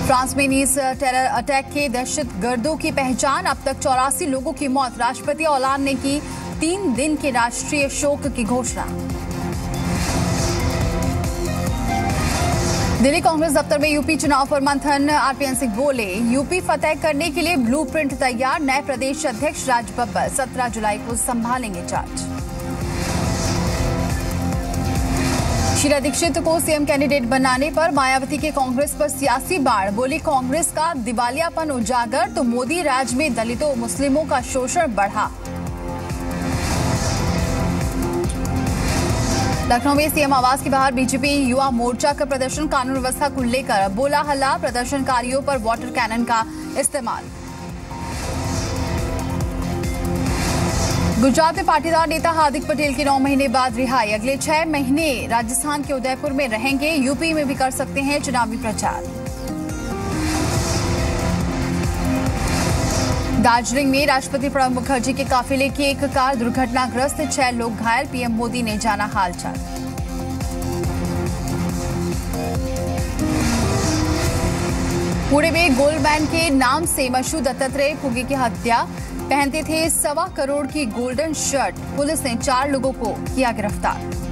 France में नीस terror attack के दहशतगर्दों की पहचान, अब तक 84 लोगों की मौत। राष्ट्रपति होलांद ने की 3 दिन के राष्ट्रीय शोक की घोषणा। दिल्ली कांग्रेस दफ्तर में यूपी चुनाव पर मंथन, आरपीएन सिंह बोले, यूपी फतेह करने के लिए ब्लूप्रिंट तैयार। नए प्रदेश अध्यक्ष राज बब्बर 17 जुलाई को संभालेंगे चार्ज। शीला दीक्षित को सीएम कैंडिडेट बनाने पर मायावती के कांग्रेस पर सियासी बाढ़, बोली कांग्रेस का दिवालियापन उजागर तो मोदी राज में दलितों मुस्लिमों का शोषण बढ़ा। लखनऊ में सीएम आवास के बाहर बीजेपी युवा मोर्चा का प्रदर्शन, कानून व्यवस्था को लेकर बोला हल्ला, प्रदर्शनकारियों पर वाटर कैनन का इस्तेमाल। गुजरात में पाटीदार नेता हार्दिक पटेल की 9 महीने बाद रिहाई, अगले 6 महीने राजस्थान के उदयपुर में रहेंगे, यूपी में भी कर सकते हैं चुनावी प्रचार। दार्जिलिंग में राष्ट्रपति प्रणब मुखर्जी के काफिले की एक कार दुर्घटनाग्रस्त, 6 लोग घायल, पीएम मोदी ने जाना हालचाल। पुणे में गोल्डमैन के नाम से मशहूर दत्तात्रेय फुगे की हत्या, पहनते थे 1.25 करोड़ की गोल्डन शर्ट, पुलिस ने 4 लोगों को किया गिरफ्तार।